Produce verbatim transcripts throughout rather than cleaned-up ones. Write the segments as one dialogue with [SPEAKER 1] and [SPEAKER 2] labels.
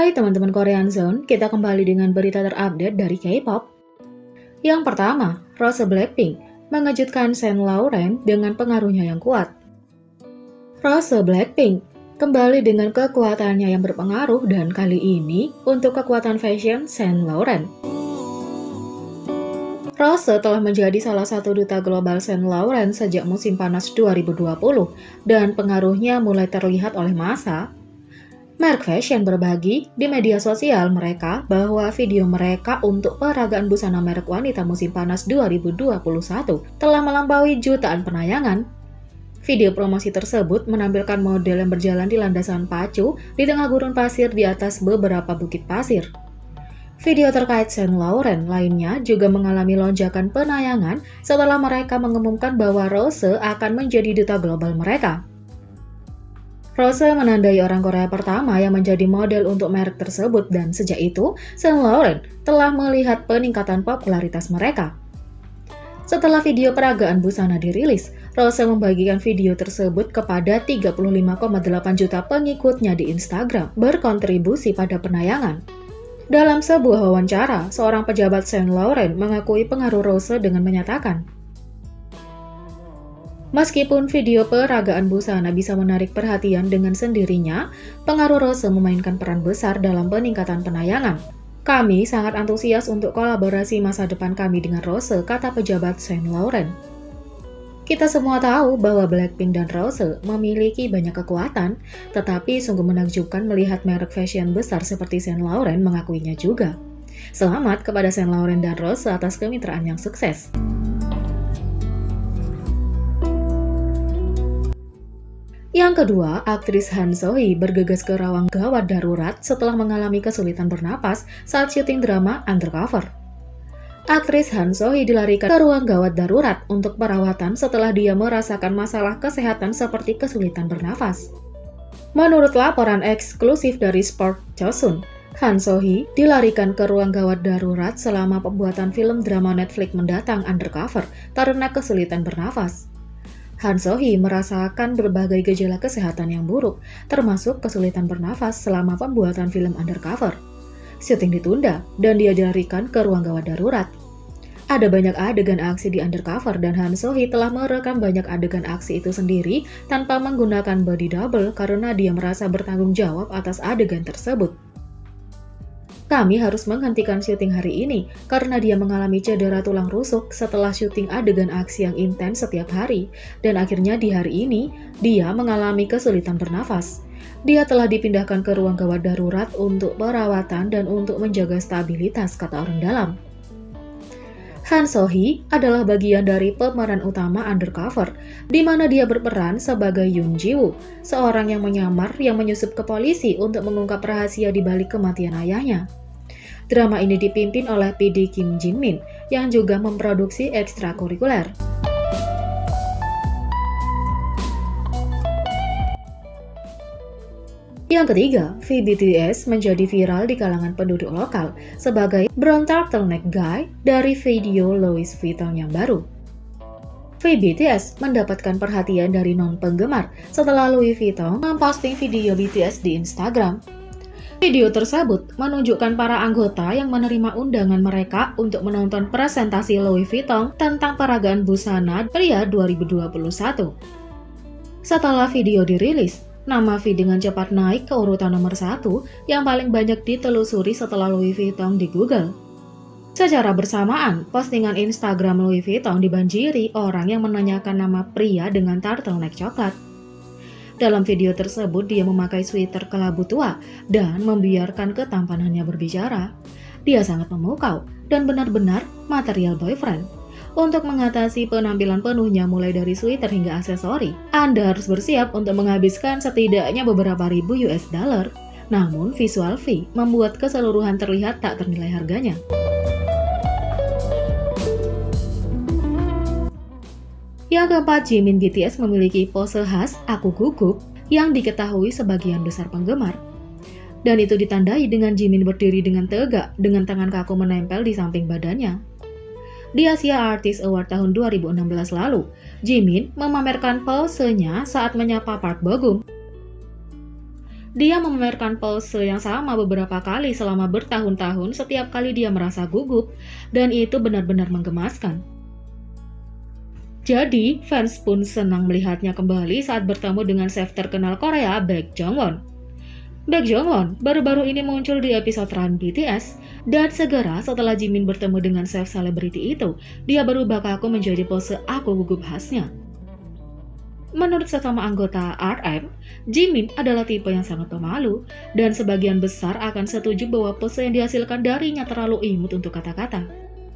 [SPEAKER 1] Hai teman-teman Korean Zone, kita kembali dengan berita terupdate dari K-pop. Yang pertama, Rose Blackpink mengejutkan Saint Laurent dengan pengaruhnya yang kuat. Rose Blackpink kembali dengan kekuatannya yang berpengaruh dan kali ini untuk kekuatan fashion Saint Laurent. Rose telah menjadi salah satu duta global Saint Laurent sejak musim panas dua ribu dua puluh dan pengaruhnya mulai terlihat oleh massa. Merek fashion berbagi di media sosial mereka bahwa video mereka untuk peragaan busana merek wanita musim panas dua ribu dua puluh satu telah melampaui jutaan penayangan. Video promosi tersebut menampilkan model yang berjalan di landasan pacu di tengah gurun pasir di atas beberapa bukit pasir. Video terkait Saint Laurent lainnya juga mengalami lonjakan penayangan setelah mereka mengumumkan bahwa Rose akan menjadi duta global mereka. Rose menandai orang Korea pertama yang menjadi model untuk merek tersebut dan sejak itu, Saint Laurent telah melihat peningkatan popularitas mereka. Setelah video peragaan busana dirilis, Rose membagikan video tersebut kepada tiga puluh lima koma delapan juta pengikutnya di Instagram berkontribusi pada penayangan. Dalam sebuah wawancara, seorang pejabat Saint Laurent mengakui pengaruh Rose dengan menyatakan, "Meskipun video peragaan busana bisa menarik perhatian dengan sendirinya, pengaruh Rose memainkan peran besar dalam peningkatan penayangan. Kami sangat antusias untuk kolaborasi masa depan kami dengan Rose," kata pejabat Saint Laurent. Kita semua tahu bahwa Blackpink dan Rose memiliki banyak kekuatan, tetapi sungguh menakjubkan melihat merek fashion besar seperti Saint Laurent mengakuinya juga. Selamat kepada Saint Laurent dan Rose atas kemitraan yang sukses. Yang kedua, aktris Han So-hee bergegas ke ruang gawat darurat setelah mengalami kesulitan bernapas saat syuting drama Undercover. Aktris Han So-hee dilarikan ke ruang gawat darurat untuk perawatan setelah dia merasakan masalah kesehatan seperti kesulitan bernafas. Menurut laporan eksklusif dari Sport Chosun, Han So-hee dilarikan ke ruang gawat darurat selama pembuatan film drama Netflix mendatang Undercover karena kesulitan bernafas. Han So-hee merasakan berbagai gejala kesehatan yang buruk, termasuk kesulitan bernafas selama pembuatan film Undercover. Syuting ditunda, dan dia dilarikan ke ruang gawat darurat. Ada banyak adegan aksi di Undercover, dan Han So-hee telah merekam banyak adegan aksi itu sendiri tanpa menggunakan body double karena dia merasa bertanggung jawab atas adegan tersebut. Kami harus menghentikan syuting hari ini karena dia mengalami cedera tulang rusuk setelah syuting adegan aksi yang intens setiap hari, dan akhirnya di hari ini dia mengalami kesulitan bernafas. Dia telah dipindahkan ke ruang gawat darurat untuk perawatan dan untuk menjaga stabilitas, kata orang dalam. Han So-hee adalah bagian dari pemeran utama Undercover, di mana dia berperan sebagai Yoon Ji-woo, seorang yang menyamar yang menyusup ke polisi untuk mengungkap rahasia di balik kematian ayahnya. Drama ini dipimpin oleh P D Kim Jin-min, yang juga memproduksi ekstrakurikuler. Yang ketiga, V B T S menjadi viral di kalangan penduduk lokal sebagai brown turtleneck guy dari video Louis Vuitton yang baru. V B T S mendapatkan perhatian dari non-penggemar setelah Louis Vuitton memposting video B T S di Instagram. Video tersebut menunjukkan para anggota yang menerima undangan mereka untuk menonton presentasi Louis Vuitton tentang peragaan busana pria dua ribu dua puluh satu. Setelah video dirilis, nama V dengan cepat naik ke urutan nomor satu yang paling banyak ditelusuri setelah Louis Vuitton di Google. Secara bersamaan, postingan Instagram Louis Vuitton dibanjiri orang yang menanyakan nama pria dengan turtleneck coklat. Dalam video tersebut, dia memakai sweater kelabu tua dan membiarkan ketampanannya berbicara. Dia sangat memukau dan benar-benar material boyfriend. Untuk mengatasi penampilan penuhnya mulai dari sweater hingga aksesori, Anda harus bersiap untuk menghabiskan setidaknya beberapa ribu U S dollar. Namun visual V membuat keseluruhan terlihat tak ternilai harganya. Yang keempat, Jimin B T S memiliki pose khas "aku gugup" yang diketahui sebagian besar penggemar. Dan itu ditandai dengan Jimin berdiri dengan tegak dengan tangan kaku menempel di samping badannya. Di Asia Artist Award tahun dua ribu enam belas lalu, Jimin memamerkan posenya saat menyapa Park Bo Gum. Dia memamerkan pose yang sama beberapa kali selama bertahun-tahun setiap kali dia merasa gugup, dan itu benar-benar menggemaskan. Jadi, fans pun senang melihatnya kembali saat bertemu dengan chef terkenal Korea, Baek Jongwon. Baek Jongwon baru-baru ini muncul di episode Run B T S, dan segera setelah Jimin bertemu dengan chef selebriti itu, dia berubah kaku menjadi pose aku gugup khasnya. Menurut sesama anggota R M, Jimin adalah tipe yang sangat pemalu, dan sebagian besar akan setuju bahwa pose yang dihasilkan darinya terlalu imut untuk kata-kata.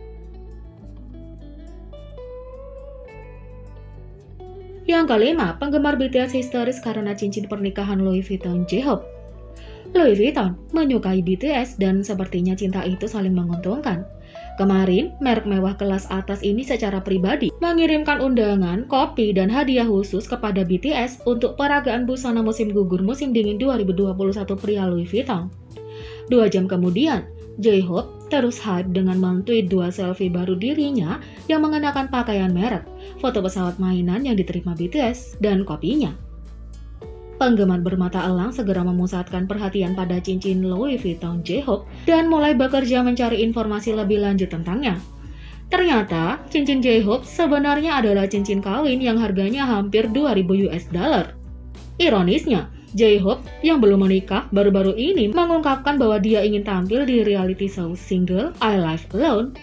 [SPEAKER 1] Yang kelima, penggemar B T S histeris karena cincin pernikahan Louis Vuitton J-Hope. Louis Vuitton menyukai B T S dan sepertinya cinta itu saling menguntungkan. Kemarin, merek mewah kelas atas ini secara pribadi mengirimkan undangan, kopi, dan hadiah khusus kepada B T S untuk peragaan busana musim gugur musim dingin dua ribu dua puluh satu pria Louis Vuitton. Dua jam kemudian, J-Hope terus hype dengan men-tweet dua selfie baru dirinya yang mengenakan pakaian merek, foto pesawat mainan yang diterima B T S, dan kopinya. Penggemar bermata elang segera memusatkan perhatian pada cincin Louis Vuitton J-Hope dan mulai bekerja mencari informasi lebih lanjut tentangnya. Ternyata, cincin J-Hope sebenarnya adalah cincin kawin yang harganya hampir dua ribu US dollar. Ironisnya, J-Hope yang belum menikah baru-baru ini mengungkapkan bahwa dia ingin tampil di reality show single I Live Alone.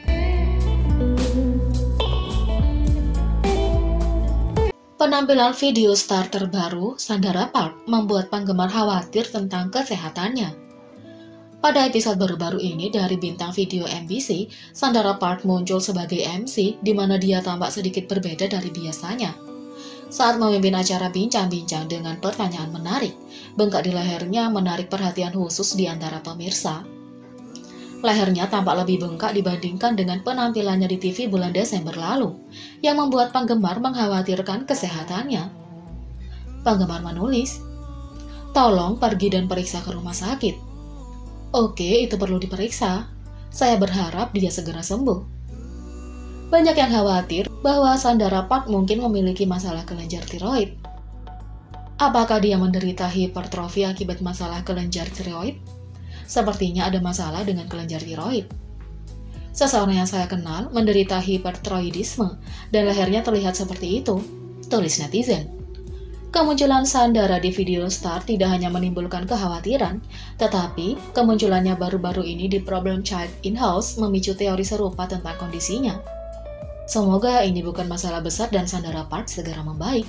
[SPEAKER 1] Penampilan video star terbaru, Sandara Park, membuat penggemar khawatir tentang kesehatannya. Pada episode baru-baru ini dari bintang video M B C, Sandara Park muncul sebagai M C di mana dia tampak sedikit berbeda dari biasanya. Saat memimpin acara bincang-bincang dengan pertanyaan menarik, bengkak di lehernya menarik perhatian khusus di antara pemirsa. Lehernya tampak lebih bengkak dibandingkan dengan penampilannya di T V bulan Desember lalu, yang membuat penggemar mengkhawatirkan kesehatannya. Penggemar menulis, "Tolong pergi dan periksa ke rumah sakit." Oke, itu perlu diperiksa. Saya berharap dia segera sembuh. Banyak yang khawatir bahwa Sandara Park mungkin memiliki masalah kelenjar tiroid. Apakah dia menderita hipertrofi akibat masalah kelenjar tiroid? Sepertinya ada masalah dengan kelenjar tiroid. Seseorang yang saya kenal menderita hipertiroidisme dan lehernya terlihat seperti itu, tulis netizen. Kemunculan Sandara di video star tidak hanya menimbulkan kekhawatiran, tetapi kemunculannya baru-baru ini di Problem Child In-House memicu teori serupa tentang kondisinya. Semoga ini bukan masalah besar dan Sandara Park segera membaik.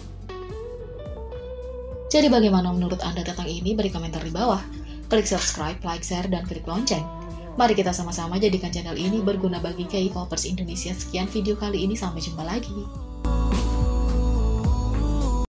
[SPEAKER 1] Jadi bagaimana menurut Anda tentang ini? Beri komentar di bawah. Klik subscribe, like, share, dan klik lonceng. Mari kita sama-sama jadikan channel ini berguna bagi K-popers Indonesia. Sekian video kali ini, sampai jumpa lagi.